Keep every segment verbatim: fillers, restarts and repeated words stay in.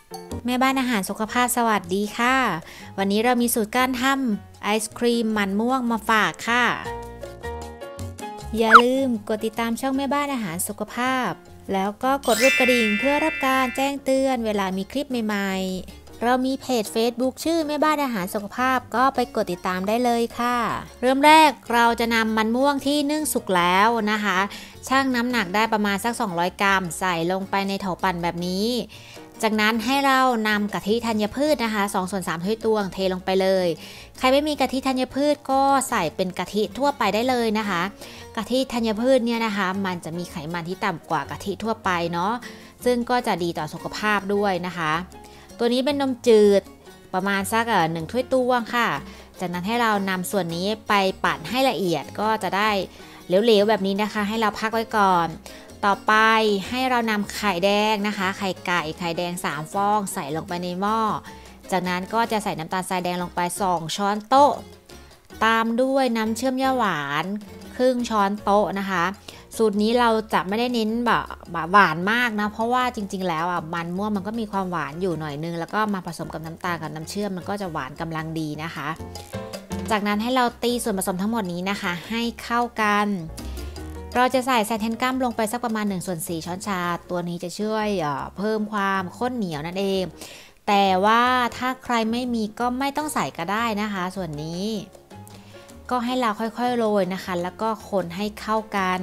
แม่บ้านอาหารสุขภาพสวัสดีค่ะวันนี้เรามีสูตรการทำไอศครีมมันม่วงมาฝากค่ะอย่าลืมกดติดตามช่องแม่บ้านอาหารสุขภาพแล้วก็กดรูปกระดิ่งเพื่อรับการแจ้งเตือนเวลามีคลิปใหม่ๆเรามีเพจ Facebook ชื่อแม่บ้านอาหารสุขภาพก็ไปกดติดตามได้เลยค่ะเริ่มแรกเราจะนำมันม่วงที่นึ่งสุกแล้วนะคะชั่งน้ำหนักได้ประมาณสักสองร้อยกรัมใส่ลงไปในโถปั่นแบบนี้จากนั้นให้เรานำกะทิธัญพืชนะคะสองส่วนสามถ้วยตวงเทลงไปเลยใครไม่มีกะทิธัญพืชก็ใส่เป็นกะทิทั่วไปได้เลยนะคะกะทิธัญพืชเนี่ยนะคะมันจะมีไขมันที่ต่ำกว่ากะทิทั่วไปเนาะซึ่งก็จะดีต่อสุขภาพด้วยนะคะตัวนี้เป็นนมจืดประมาณสักหนึ่งถ้วยตวงค่ะจากนั้นให้เรานำส่วนนี้ไปปั่นให้ละเอียดก็จะได้เหลวๆแบบนี้นะคะให้เราพักไว้ก่อนต่อไปให้เรานำไข่แดงนะคะไข่ไก่ไข่แดงสามฟองใส่ลงไปในหม้อจากนั้นก็จะใส่น้ำตาลทรายแดงลงไปสองช้อนโต๊ะตามด้วยน้ำเชื่อมย่าหวานครึ่งช้อนโต๊ะนะคะสูตรนี้เราจะไม่ได้เน้นแบบหวานมากนะเพราะว่าจริงๆแล้วอ่ะมันม่วงมันก็มีความหวานอยู่หน่อยนึงแล้วก็มาผสมกับน้ำตาลกับน้ำเชื่อมมันก็จะหวานกำลังดีนะคะจากนั้นให้เราตีส่วนผสมทั้งหมดนี้นะคะให้เข้ากันเราจะใส่ไซแทนกัมลงไปสักประมาณหนึ่งส่วนสี่ช้อนชาตัวนี้จะช่วยเพิ่มความข้นเหนียวนั่นเองแต่ว่าถ้าใครไม่มีก็ไม่ต้องใส่ก็ได้นะคะส่วนนี้ก็ให้เราค่อยๆโรยนะคะแล้วก็คนให้เข้ากัน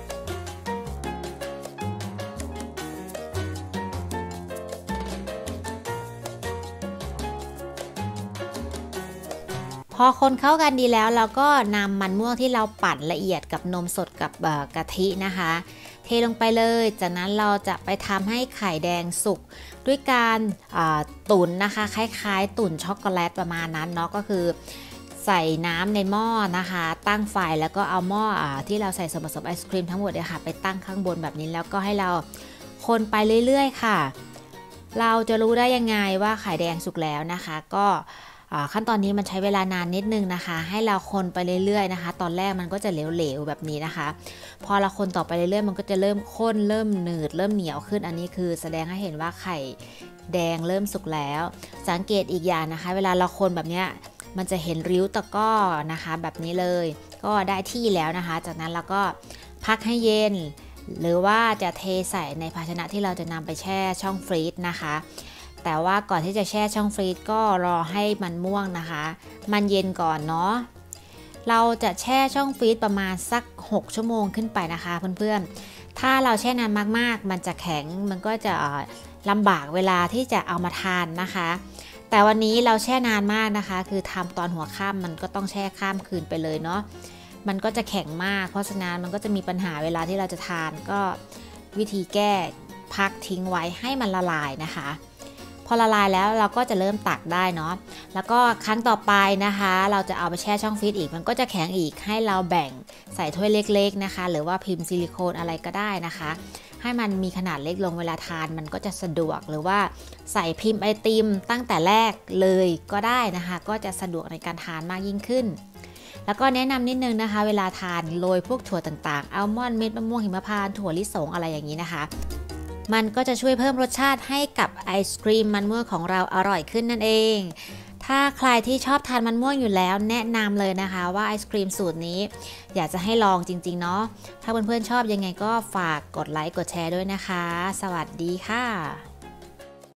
พอคนเข้ากันดีแล้วเราก็นำมันม่วงที่เราปั่นละเอียดกับนมสดกับกะทินะคะเทลงไปเลยจากนั้นเราจะไปทำให้ไข่แดงสุกด้วยการตุ๋นนะคะคล้ายๆตุ๋นช็อกโกแลตประมาณนั้นเนาะก็คือใส่น้ำในหม้อนะคะตั้งไฟแล้วก็เอาหม้อที่เราใส่ส่วนผสมไอศครีมทั้งหมดเนี่ยค่ะไปตั้งข้างบนแบบนี้แล้วก็ให้เราคนไปเรื่อยๆค่ะเราจะรู้ได้ยังไงว่าไข่แดงสุกแล้วนะคะก็ขั้นตอนนี้มันใช้เวลานานนิดนึงนะคะให้เราคนไปเรื่อยๆนะคะตอนแรกมันก็จะเหลวๆแบบนี้นะคะพอเราคนต่อไปเรื่อยๆมันก็จะเริ่มข้นเริ่มหนืดเริ่มเหนียวขึ้นอันนี้คือแสดงให้เห็นว่าไข่แดงเริ่มสุกแล้วสังเกตอีกอย่างนะคะเวลาเราคนแบบนี้มันจะเห็นริ้วตะก้อนะคะแบบนี้เลยก็ได้ที่แล้วนะคะจากนั้นเราก็พักให้เย็นหรือว่าจะเทใส่ในภาชนะที่เราจะนำไปแช่ช่องฟรีซนะคะแต่ว่าก่อนที่จะแช่ช่องฟรีซก็รอให้มันม่วงนะคะมันเย็นก่อนเนาะเราจะแช่ช่องฟรีซประมาณสักหกชั่วโมงขึ้นไปนะคะเพื่อนๆถ้าเราแช่นานมากๆมันจะแข็งมันก็จะลำบากเวลาที่จะเอามาทานนะคะแต่วันนี้เราแช่นานมากนะคะคือทำตอนหัวค่ำมันก็ต้องแช่ข้ามคืนไปเลยเนาะมันก็จะแข็งมากเพราะฉะนั้นมันก็จะมีปัญหาเวลาที่เราจะทานก็วิธีแก้พักทิ้งไว้ให้มันละลายนะคะพอละลายแล้วเราก็จะเริ่มตักได้เนาะแล้วก็ครั้งต่อไปนะคะเราจะเอาไปแช่ช่องฟรีซอีกมันก็จะแข็งอีกให้เราแบ่งใส่ถ้วยเล็กๆนะคะหรือว่าพิมพ์ซิลิโคนอะไรก็ได้นะคะให้มันมีขนาดเล็กลงเวลาทานมันก็จะสะดวกหรือว่าใส่พิมพ์ไอติมตั้งแต่แรกเลยก็ได้นะคะก็จะสะดวกในการทานมากยิ่งขึ้นแล้วก็แนะนำนิดนึงนะคะเวลาทานโรยพวกถั่วต่างๆอัลมอนด์เม็ดมะม่วงหิมพานต์ถั่วลิสงอะไรอย่างนี้นะคะมันก็จะช่วยเพิ่มรสชาติให้กับไอศกรีมมันม่วงของเราอร่อยขึ้นนั่นเองถ้าใครที่ชอบทานมันม่วงอยู่แล้วแนะนำเลยนะคะว่าไอศกรีมสูตรนี้อยากจะให้ลองจริงๆเนาะถ้าเพื่อนๆชอบยังไงก็ฝากกดไลค์กดแชร์ด้วยนะคะสวัสดีค่ะ